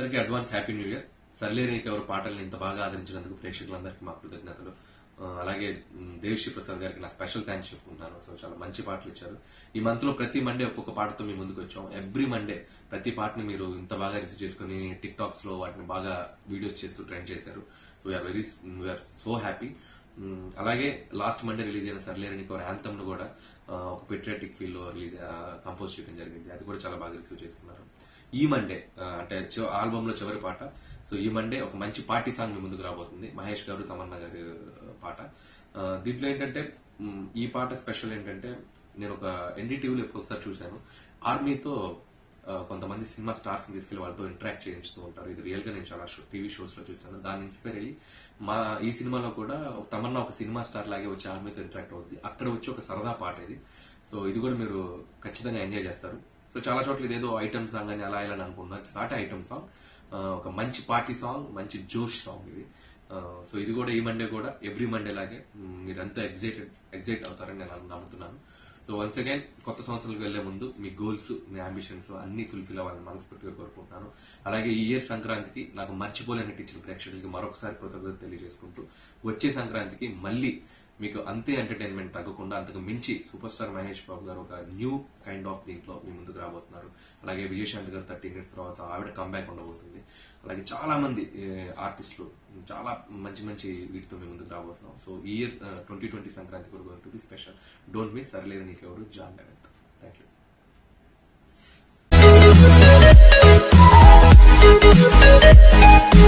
అందరికీ advance happy new year. Sarileru Neekevvaru పాటల్ని ఇంత బాగా ఆదరించినందుకు ప్రేక్షకులందరికీ మా కృతజ్ఞతలు. అలాగే దేవిశ్రీ ప్రసాద్ గారికి నా స్పెషల్ థ్యాంక్స్ చెప్పుకుంటున్నాను. సో చాలా మంచి పాటలు ఇచ్చారు. ఈ మంత్ లో ప్రతి మండే ఒక్కొక్క పాటతో మీ ముందుకు వచ్చాం. ఎవ్రీ మండే ప్రతి పాటని మీరు ఇంత బాగా రిసీవ్ చేసుకుని టిక్ టాక్స్ లో వాటిని బాగా వీడియోస్ చేస్తూ ట్రెండ్ చేశారు. So we are so happy. అలాగే లాస్ట్ మండే రిలీజ్ అయిన సర్లేరు నీకెవరు యాంథమ్ ను కూడా ఒక పెట్రియాటిక్ ఫీల్ లో కంపోజ్ చేయడం జరిగింది. అది కూడా చాలా బాగా రిసీవ్ చేసుకున్నారు. ఈ మండే అంటే ఆల్బమ్ లో చివరి పాట. సో ఈ మండే ఒక మంచి పార్టీ సాంగ్ మీ ముందుకు రాబోతుంది. మహేష్ గారు, తమన్నా గారి పాట. దీంట్లో ఏంటంటే ఈ పాట స్పెషల్ ఏంటంటే, నేను ఒక ఎన్డీటీవీలో ఎప్పుడు ఒకసారి చూశాను. ఆర్మీతో కొంతమంది సినిమా స్టార్స్ తీసుకెళ్లి వాళ్ళతో ఇంటరాక్ట్ చేయించుతూ ఉంటారు. ఇది రియల్ గా నేను చాలా టీవీ షోస్ లో చూశాను. దాన్ని ఇన్స్పైర్ అయ్యి ఈ సినిమాలో కూడా తమన్నా ఒక సినిమా స్టార్ లాగే వచ్చి ఆర్మీతో ఇంటరాక్ట్ అవుతుంది. అక్కడ వచ్చి ఒక సరదా పాట ఇది. సో ఇది కూడా మీరు ఖచ్చితంగా ఎంజాయ్ చేస్తారు. సో చాలా చోట్ల ఇదేదో ఐటమ్ సాంగ్ అని అలా ఇలా అనుకుంటున్నారు. ఇట్స్ నాట్ ఐటమ్ సాంగ్, ఒక మంచి పార్టీ సాంగ్, మంచి జోష్ సాంగ్ ఇది. సో ఇది కూడా ఈ మండే కూడా ఎవ్రీ మండే లాగే మీరంతా ఎగ్జైట్ అవుతారని నేను నమ్ముతున్నాను. సో వన్స్ అగైన్ కొత్త సంవత్సరాలకు వెళ్లే ముందు మీ గోల్స్, మీ అంబిషన్స్ అన్ని ఫుల్ఫిల్ అవ్వాలని మనస్ఫూర్తిగా కోరుకుంటున్నాను. అలాగే ఈ ఇయర్ సంక్రాంతికి నాకు మర్చిపోలేనట్టు ఇచ్చిన ప్రేక్షకులకి మరొకసారి కృతజ్ఞత తెలియజేసుకుంటూ, వచ్చే సంక్రాంతికి మళ్ళీ మీకు అంతే ఎంటర్టైన్మెంట్ తగ్గకుండా అంతకు మించి సూపర్ స్టార్ మహేష్ బాబు గారు ఒక న్యూ కైండ్ ఆఫ్ దీంట్లో మీ ముందుకు రాబోతున్నారు. అలాగే విజయశాంతి గారు 13 years తర్వాత ఆవిడ కంబ్యాక్ ఉండబోతుంది. అలాగే చాలా మంది ఆర్టిస్టులు చాలా మంచి మంచి వీటితో మీ ముందుకు రాబోతున్నాం. సో ఈ ఇయర్ 2020 సంక్రాంతి కూడా going to be special. Don't miss Sarileru Neekevvaru, జాన్ డెరెత్. Thank you.